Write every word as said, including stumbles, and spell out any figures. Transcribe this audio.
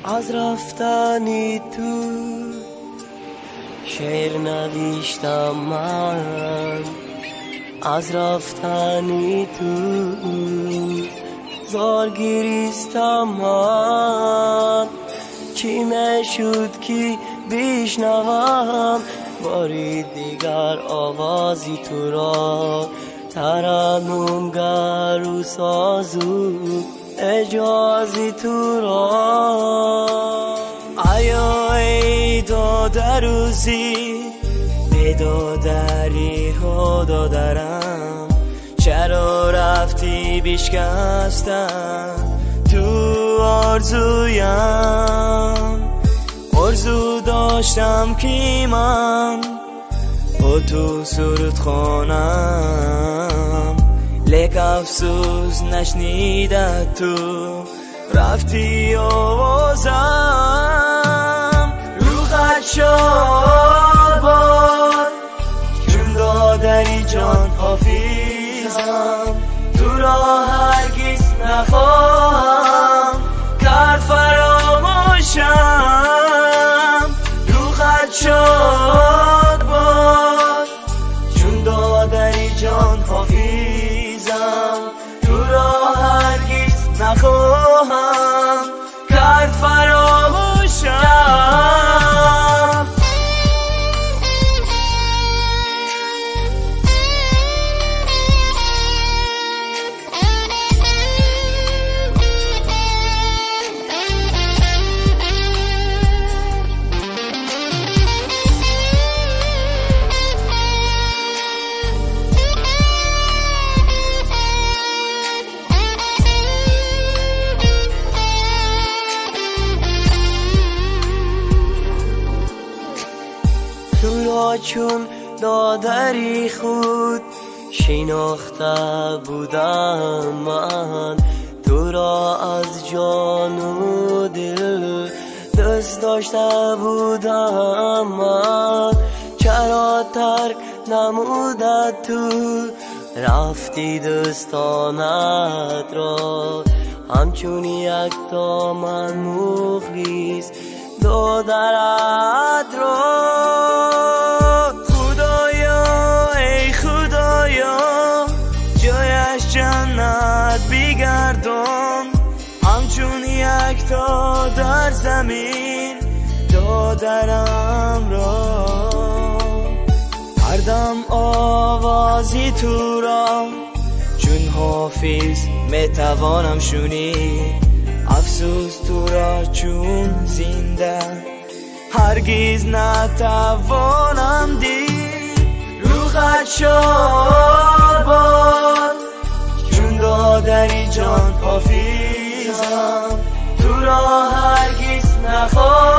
از رفتنی تو شعر نوشتم من، از رفتنی تو زار گریستم من. چی میشد که بشنوم باری دیگر آوازی تو را، ترنمگر و سازو اجازی تو را. آیا ای داده روزی به دادری ها دادرم، چرا رفتی بشکستم تو آرزویم. آرزو داشتم که من با تو سرود خوانم، لیک افسوس نشنیده تو رفتی آوازم. رو خط شد باد چون دادری جان حافظم، تو را هرگز نخواهم کرد فراموشم. رو خط شد باد چون دادری جان حافظم، تو را هرگز نخواهم کرد فراموشم. تو را چون دادری خود شناخته بودم من، تو را از جان و دل دوست داشته بودم من. چرا ترک نموده تو رفتی دوستانت را، همچون یک دامن مخلص دادرت را. خدایا ای خدایا جایش جنت بگردان، همچون یک تا در زمین دادرم را. هر دم آوازی تو را چون حافظ میتوانم شنید، افسوس تو را چون زنده هرگز نتوانم دید. رو خط شد باد چون دادری جان حافظم، تو را هرگز نخواهم